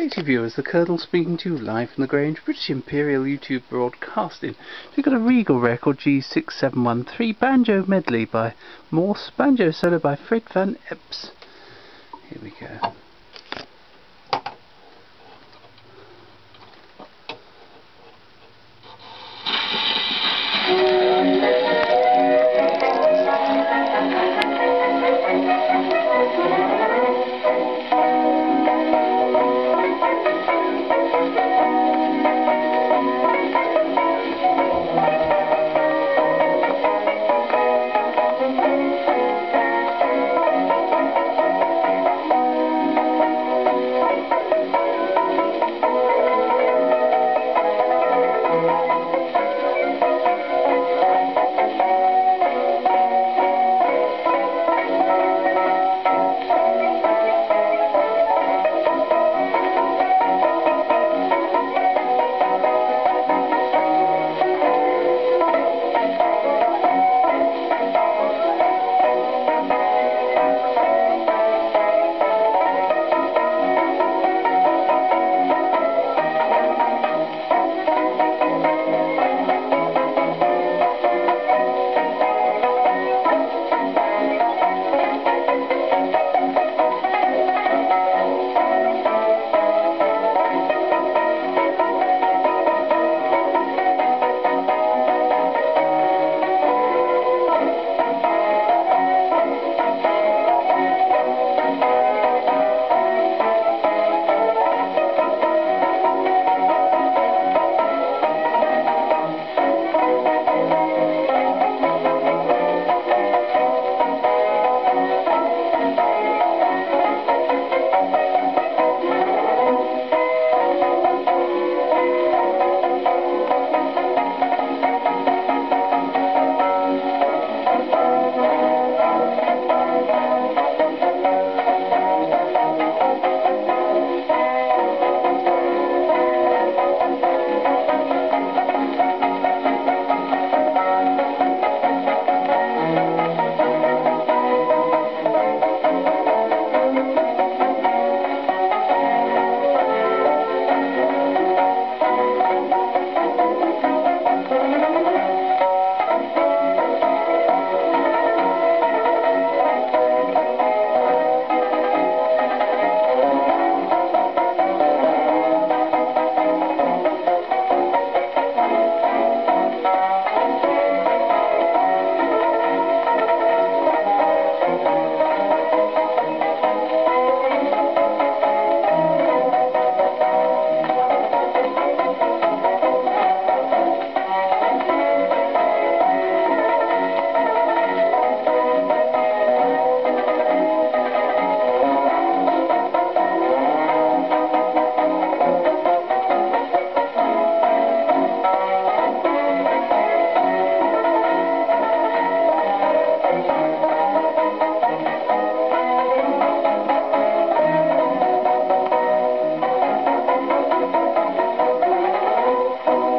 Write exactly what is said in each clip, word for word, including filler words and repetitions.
Greetings viewers, the Colonel speaking to you live from the Grange, British Imperial YouTube Broadcasting. We've got a Regal record G six seven one three banjo medley by Morse, banjo solo by Fred Van Epps. Here we go.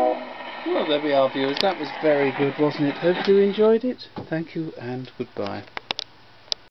Well, there we are viewers, that was very good, wasn't it? Hope you enjoyed it. Thank you and goodbye.